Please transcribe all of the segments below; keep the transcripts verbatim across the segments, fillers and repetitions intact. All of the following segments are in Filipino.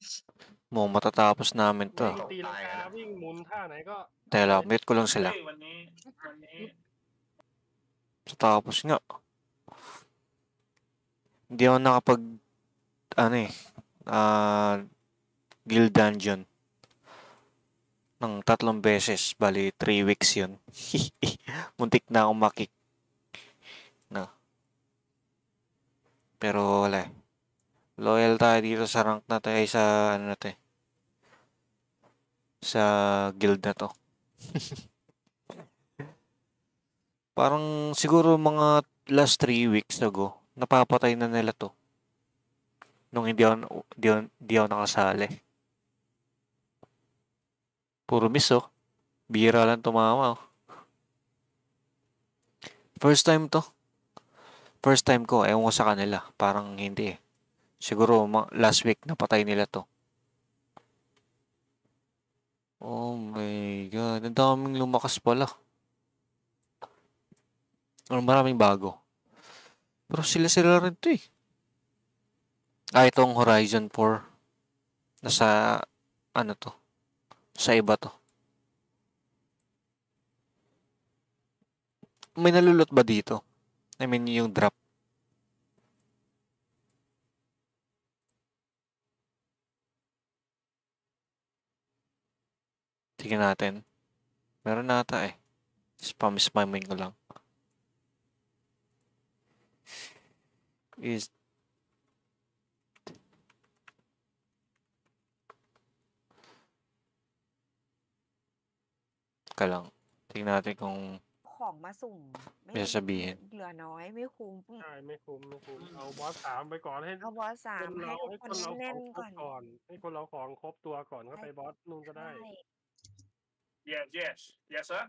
Mo matatapos namin 'to. วิ่งตีลังกาวิ่งหมุนท่าไหนก็ Teka เอา lang, เลย mute ko lang เฮ้ sila. ย วันนี้ วันนี้ Tapos nga. Hindi ako nakapag ano eh, ah, guild dungeon ng tatlong beses. Bali, three weeks yun. Muntik na akong makik. No. Pero wala eh. Loyal tayo dito sa rank na to ay sa ano na to eh. Sa guild na to. Parang siguro mga last three weeks ago, napapatay na nila to. Nung hindi ako, di ako, di ako nakasali. Puro miss oh. Bira lang tumama oh. First time to. First time ko, ewan ko sa kanila. Parang hindi eh. Siguro last week napatay nila to. Oh my god. Ang daming lumakas pala. Maraming bago. Pero sila-sila rin to eh. Ah, itong Horizon four. Nasa, ano to? Sa iba to. May nalulot ba dito? I mean, yung drop. Tingnan natin. Meron nata eh. Spam-spamming ko lang. Is ka lang. Tingnan natin kung ของมาสุ่ม ไม่ may sasabihin. เหลือน้อยไม่คุ้มใช่ ไม่คุ้ม ไม่คุ้ม เอาบอส สาม ไปก่อนให้เอาบอส สาคมนใหเรา้ทุกให้คคน นเราแน่ของน ๆครก่อบ นก่อน ให้คนเราของครบตัวก่อน ก็ใช่ไปบอสนู่นก็ใชได้่ yes yes yes sir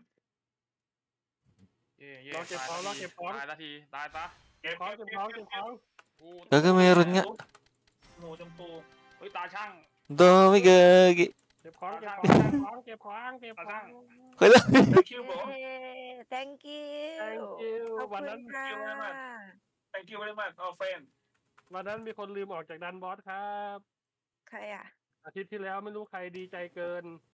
เย่รอเก็บของ รอเก็บของตายละที ตายซะเก็บของ เก็บของ เก็บของ Gaga meron nga. หนูชมพูเฮ้ย ตาช่าง Dami gagi. เก็บของ เก็บของ เก็บของ เก็บของ เก็บของ Wala. thank you bro เย้ thank you thank you ขอบวันคุนั้ณนค่ะ thank you very much our friend วันนั้นมีคนลืมออกจากดันบอสครับใครอะ? อาทิตย์ที่แล้วไม่รู้ใครดีใจเกิน